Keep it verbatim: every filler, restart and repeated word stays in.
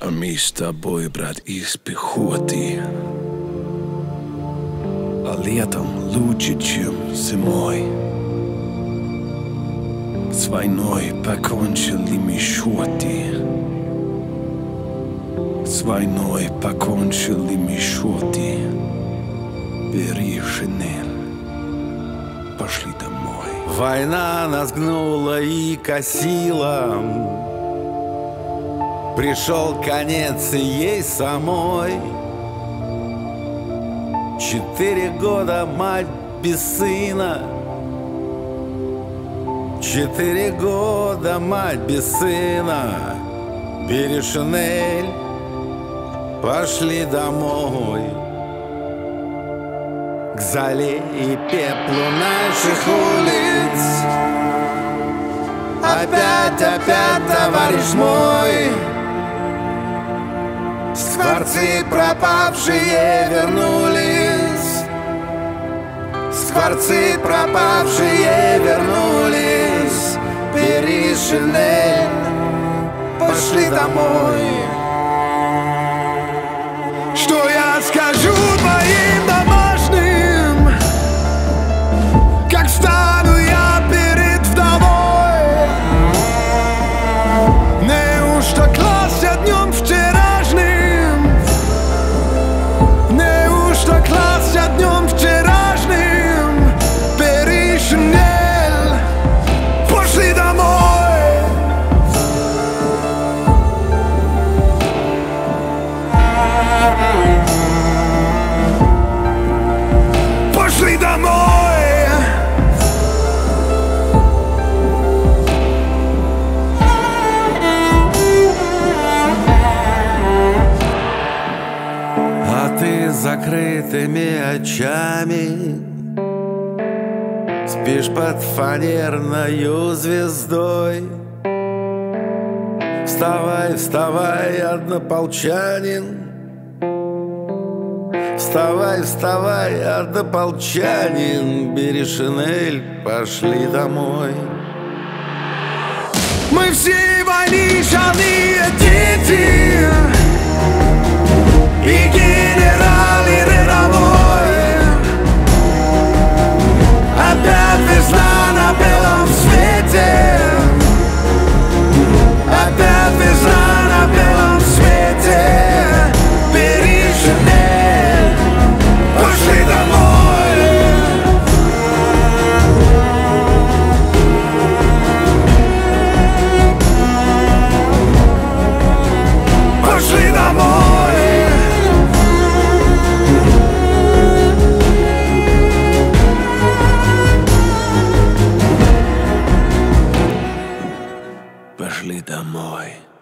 А мы с тобой, брат, из пехоты. А летом лучше, чем зимой. С войной покончили мы счеты. С войной покончили мы счеты. Бери шинель, пошли домой. Война нас гнула и косила. Пришел конец и ей самой. Четыре года мать без сына. Четыре года мать без сына. Бери шинель, пошли домой. К зале и пеплу наших улиц. Опять, опять, товарищ мой. Скворцы пропавшие вернулись. Скворцы пропавшие вернулись. Бери шинель, пошли домой. Что я скажу твоим домашним, как встану я перед вдовой? Неужто класся днем вчерашним? Неужто класся днем вчерашним? Бери шинель, пошли домой. Пошли домой. А ты с закрытыми очами спишь под фанерною звездой. Вставай, вставай, однополчанин. Вставай, вставай, однополчанин. Бери шинель, пошли домой. Мы все войны жалкие дети, и генерал, и рядовой. Опять весна на белом свете. Опять весна на белом свете. Бери шинель, пошли домой. Пошли домой. Пошли домой.